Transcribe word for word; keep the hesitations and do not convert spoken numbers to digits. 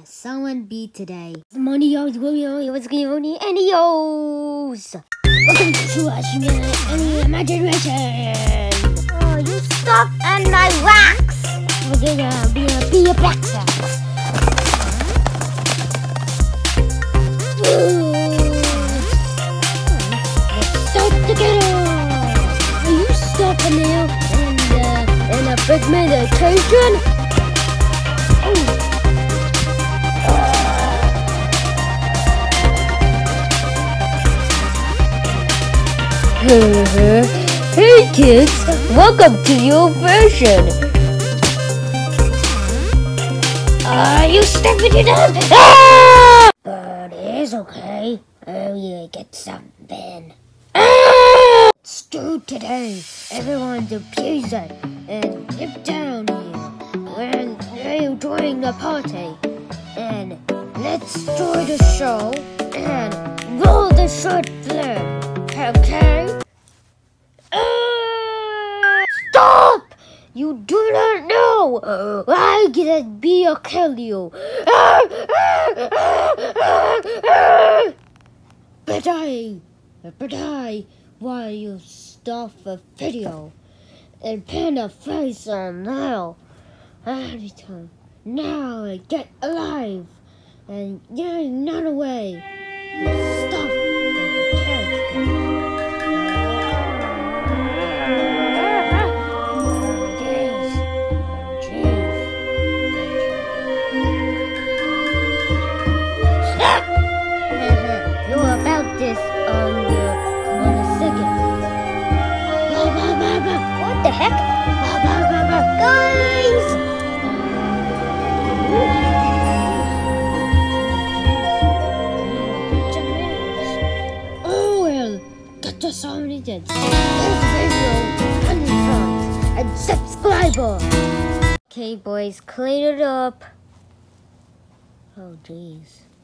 someone beat today. Money, yo, what's going on? Any yos? Welcome to us, any imagination. Oh, you stop and my wax. We're gonna be a be a black sack. Let's start together. Are you stopping now? And uh, in a big meditation. Hey kids, welcome to your version. Are you stepping it up? Ah! But it's okay. I will get something. Ah! Let's do today. Everyone's a pizza and dip down here. We're enjoying the party. And let's enjoy the show and roll the short film. Okay? Uh, stop! You do not know! I can be a kill you! But I, but I, while you stop a video and pin a face on now, anytime, now I get alive and you're not away. Stop! This on the on the second. What the heck? Guys! Oh well, get to so many things. This video, one thumbs and subscriber. Okay boys, clean it up. Oh jeez.